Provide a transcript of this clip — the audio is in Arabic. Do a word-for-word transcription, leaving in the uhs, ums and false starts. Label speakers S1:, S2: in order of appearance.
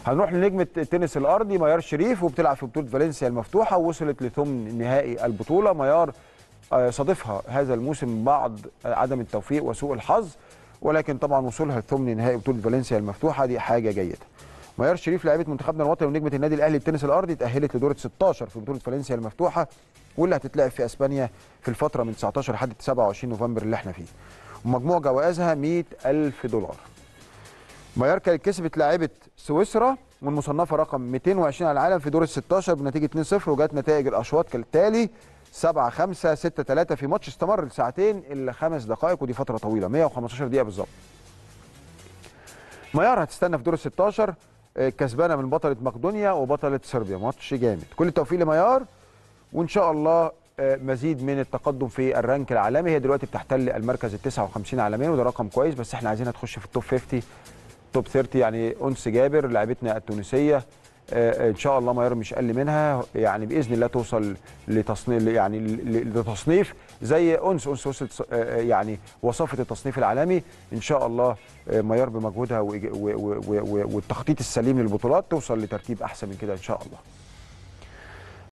S1: هنروح لنجمه التنس الارضي ميار شريف، وبتلعب في بطوله فالنسيا المفتوحه ووصلت لثمن نهائي البطوله. ميار صادفها هذا الموسم بعض عدم التوفيق وسوء الحظ، ولكن طبعا وصولها لثمن نهائي بطوله فالنسيا المفتوحه دي حاجه جيده. ميار شريف لاعبه منتخبنا الوطني ونجمه النادي الاهلي للتنس الارضي تاهلت لدور ستاشر في بطوله فالنسيا المفتوحه، واللي هتتلعب في اسبانيا في الفتره من تسعتاشر لحد سبعة وعشرين نوفمبر اللي احنا فيه. ومجموع جوائزها مئة ألف دولار. ميار كانت كسبت لاعبه سويسرا والمصنفه رقم مئتين وعشرين على العالم في دور ال ستاشر بنتيجه اتنين صفر، وجات نتائج الاشواط كالتالي: سبعة خمسة ستة ثلاثة في ماتش استمر لساعتين الا خمس دقائق، ودي فتره طويله مئة وخمستاشر دقيقه بالظبط. ميار هتستنى في دور ال ستاشر كسبانه من بطله مقدونيا وبطله صربيا، ماتش جامد. كل التوفيق لميار، وان شاء الله مزيد من التقدم في الرانك العالمي. هي دلوقتي بتحتل المركز ال تسعة وخمسين عالميا وده رقم كويس، بس احنا عايزينها تخش في التوب خمسين توب ثلاثين. يعني انس جابر لاعبتنا التونسيه ان شاء الله ميار مش اقل منها، يعني باذن الله توصل لتصنيف، يعني لتصنيف زي انس انس وصلت يعني وصفت التصنيف العالمي. ان شاء الله ميار بمجهودها والتخطيط السليم للبطولات توصل لترتيب احسن من كده ان شاء الله.